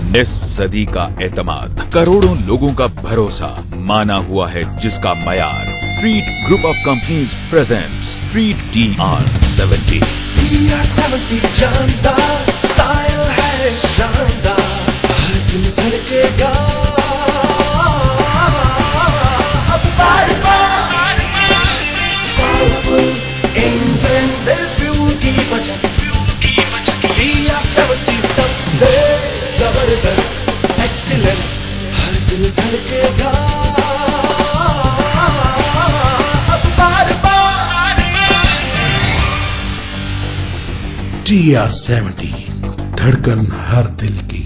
निस्फ सदी का एतमाद, करोड़ों लोगों का भरोसा, माना हुआ है जिसका मयार। Treat group of companies presents treat TR70। TR70 जानदार स्टाइल है शानदार, हर दिल धड़केगा अब बार बार। पावरफुल इंजन दिल फ्यूल की बचत, TR70 सबसे जबरदस्त एक्सीलेंट, हर दिल धड़केगा अब बार बार। TR70 धड़कन हर दिल की।